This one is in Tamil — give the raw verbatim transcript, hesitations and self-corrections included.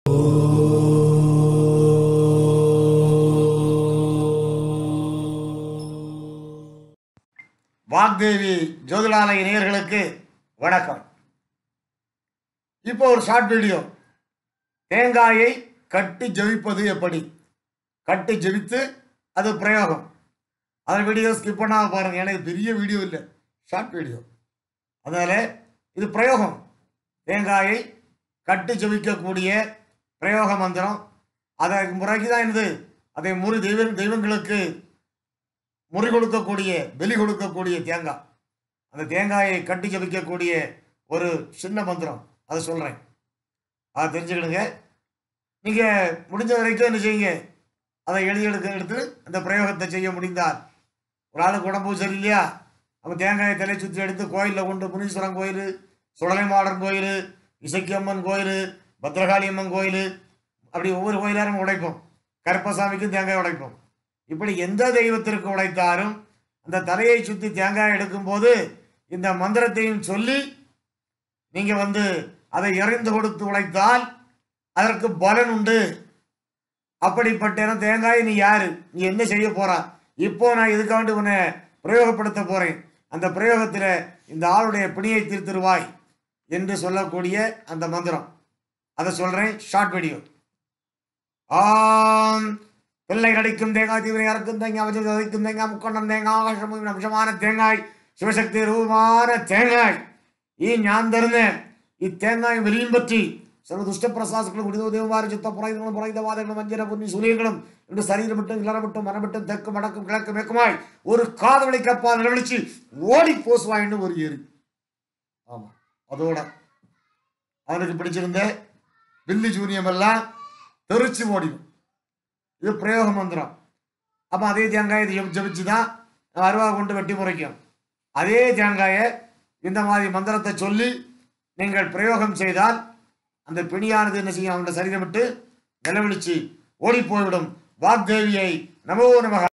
வாக்தேவி ஜோதிடாலய நேயர்களுக்கு வணக்கம். இப்போ ஒரு ஷார்ட் வீடியோ, தேங்காயை கட்டி ஜெபிப்பது எப்படி, கட்டி ஜெபித்து அது பிரயோகம். அந்த வீடியோ ஸ்கிப் பண்ணாமல் பாருங்கள், எனக்கு பெரிய வீடியோ இல்லை, ஷார்ட் வீடியோ. அதனால் இது பிரயோகம், தேங்காயை கட்டி ஜெபிக்கக்கூடிய பிரயோக மந்திரம். அதை முறைக்கு தான் இது, அதை முறி தெய்வ தெய்வங்களுக்கு முறி கொடுக்கக்கூடிய, பலி கொடுக்கக்கூடிய தேங்காய். அந்த தேங்காயை கட்டி ஜபிக்கக்கூடிய ஒரு சின்ன மந்திரம், அதை சொல்கிறேன், அதை தெரிஞ்சுக்கிடுங்க. நீங்கள் முடிஞ்ச வரைக்கும் என்ன செய்யுங்க, அதை எழுதி எடுக்க எடுத்து அந்த பிரயோகத்தை செய்ய முடிந்தால். ஒரு ஆளுக்கு உடம்பு சரியில்லையா, அவன் தேங்காயை தலை சுற்றி எடுத்து கோயிலில் கொண்டு, முனீஸ்வரன் கோயில், சுடலைமாடன் கோயில், இசக்கியம்மன் கோயில், பத்ரகாளி அம்மன் கோயில், அப்படி ஒவ்வொரு கோயிலாரும் உடைப்போம். கருப்பசாமிக்கும் தேங்காய் உடைப்போம். இப்படி எந்த தெய்வத்திற்கு உடைத்தாலும் அந்த தலையை சுற்றி தேங்காய் எடுக்கும்போது இந்த மந்திரத்தையும் சொல்லி நீங்கள் வந்து அதை எறிந்து கொடுத்து உடைத்தால் அதற்கு பலன் உண்டு. அப்படிப்பட்ட தேங்காய் நீ யாரு, நீ என்ன செய்ய போறா, இப்போ நான் இதுக்காண்டி உன்னை பிரயோகப்படுத்த போறேன், அந்த பிரயோகத்தில் இந்த ஆளுடைய பிணியை தீர்த்திருவாய் என்று சொல்லக்கூடிய அந்த மந்திரம். அதை சொல்றேன், ஷார்ட் வீடியோ. ஆம் பிள்ளை நடிக்கும் தேங்காய், தீவிர இறக்கும் தேங்காய், அவற்றை வதைக்கும் தேங்காய், முக்கொண்டம் தேங்காய், அம்சமான தேங்காய், சிவசக்தி ரூபமான தேங்காய், ഈ ഞാൻ തരുന്ന ഈ തേങ്ങായും വലിയും പറ്റി സർവ്വ ദുഷ്ടപ്രസാസുകളും കുടിതോദേവന്മാരും ചിത്തപ്പുറങ്ങളും പുറൈതവാദങ്ങളും വഞ്ചന പുന്നി സൂര്യങ്ങളും എൻ്റെ ശരീരം വിട്ടും ഇളറ വിട്ടും മനം വിട്ടും തെക്കും വടക്കും കിഴക്കും മേക്കുമായി ഒരു കാത് വിളിക്കപ്പാൽ നിലവിളിച്ച് ഓടിപ്പോസുവായിട്ട് ഒരു ഏറി. ஆமாம், அதோட அவனுக்கு பிடிச்சிருந்த வில்லி சூரியமெல்லாம் தெரிச்சு ஓடிடும். இது பிரயோக மந்திரம். அப்போ அதே தேங்காயை ஜபிச்சு தான் அருவா கொண்டு வெட்டி முறைக்கும். அதே தேங்காயை இந்த மாதிரி மந்திரத்தை சொல்லி நீங்கள் பிரயோகம் செய்தால் அந்த பிணியானது என்ன செய்யும், அவனுடைய சரீரம் விட்டு நிலவிழிச்சு ஓடி போய்விடும். வாக்தேவியை நமோ நமக.